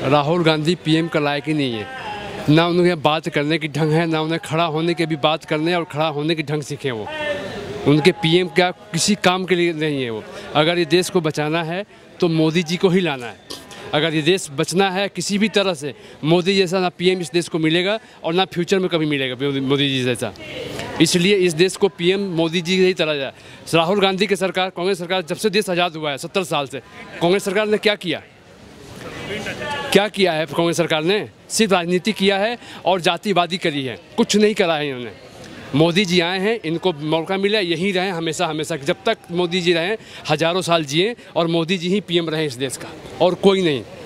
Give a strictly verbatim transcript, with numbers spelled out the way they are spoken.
Rahul Gandhi PM का लायक ही नहीं है। ना उन्हें बात करने की ढंग है, ना उन्हें खड़ा होने के भी बात करने और खड़ा होने की ढंग सीखे। वो उनके पीएम क्या किसी काम के लिए नहीं है। वो अगर ये देश को बचाना है तो मोदी जी को ही लाना है। अगर ये देश बचना है किसी भी तरह से, मोदी जैसा ना पीएम इस देश को मिलेगा और ना फ्यूचर में कभी मिलेगा मोदी जी जैसा। इसलिए इस देश को पीएम मोदी जी ही तरह जाए। राहुल गांधी की सरकार, कांग्रेस सरकार, जब से देश आज़ाद हुआ है सत्तर साल से, कांग्रेस सरकार ने क्या किया क्या किया है? कांग्रेस सरकार ने सिर्फ राजनीति किया है और जातिवादी करी है, कुछ नहीं करा है इन्होंने। मोदी जी आए हैं, इनको मौका मिला, यहीं रहें हमेशा हमेशा, जब तक मोदी जी रहें हज़ारों साल जिए और मोदी जी ही पीएम रहें इस देश का, और कोई नहीं।